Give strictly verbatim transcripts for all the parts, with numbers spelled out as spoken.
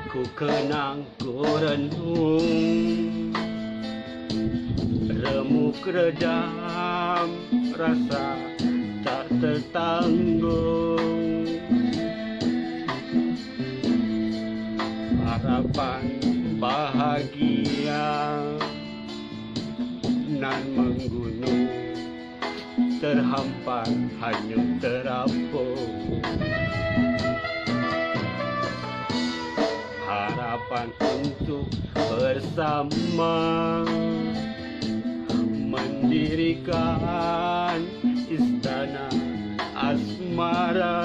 Ku kenang, ku renung, remuk redam rasa tak tertanggung. Harapan bahagia nan menggunung, terhampar hanyut terapung. Harapan untuk bersama mendirikan istana asmara,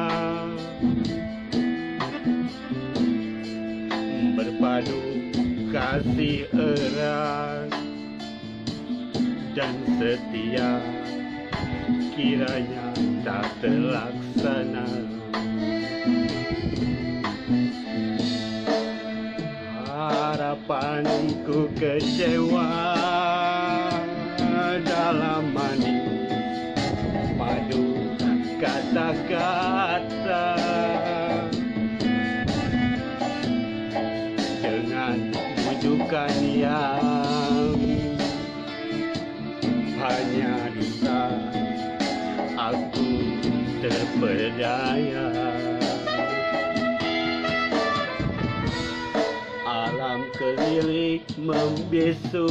berpadu kasih erat dan setia, kiranya tak terlaksana. Harapanku kecewa dalam manis padu kata-kata, dengan bujukan yang hanya dusta, aku terperdaya. Alam keliling membisu,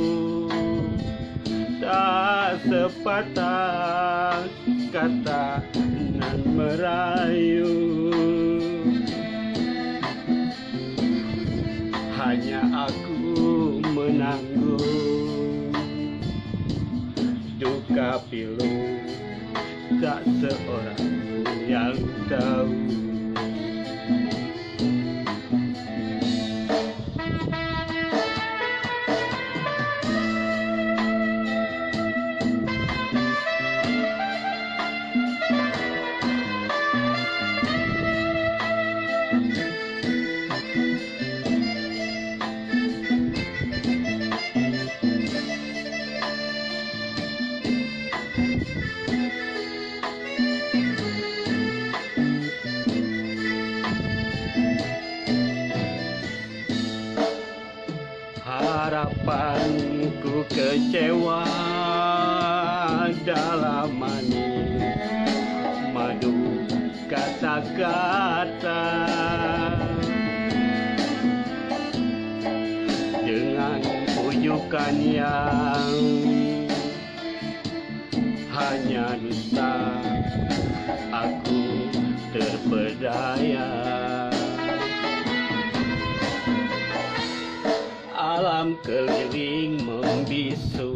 tak sepatah kata nan merayu. Hanya aku menanggung duka pilu, tak seorang yang tahu. Harapanku kecewa dalam manis madu kata-kata, dengan pujukan yang hanya dusta, aku terpedaya. Alam keliling membisu,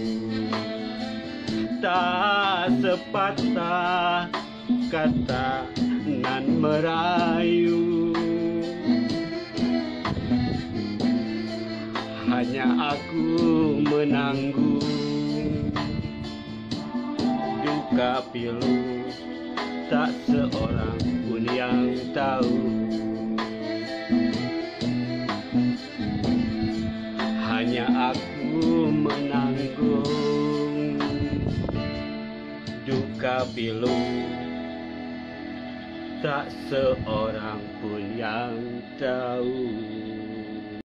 tak sepatah kata nan merayu. Hanya aku menanggung duka pilu, tak seorang pun yang tahu. Hanya aku menanggung duka pilu, tak seorang pun yang tahu.